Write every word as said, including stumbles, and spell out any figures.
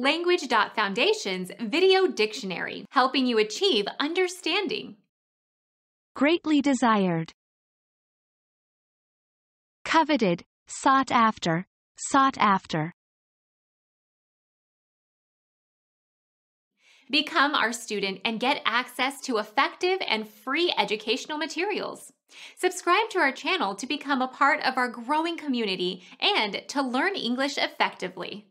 Language dot Foundation's Video Dictionary, helping you achieve understanding. Greatly desired. Coveted, sought after, sought after. Become our student and get access to effective and free educational materials. Subscribe to our channel to become a part of our growing community and to learn English effectively.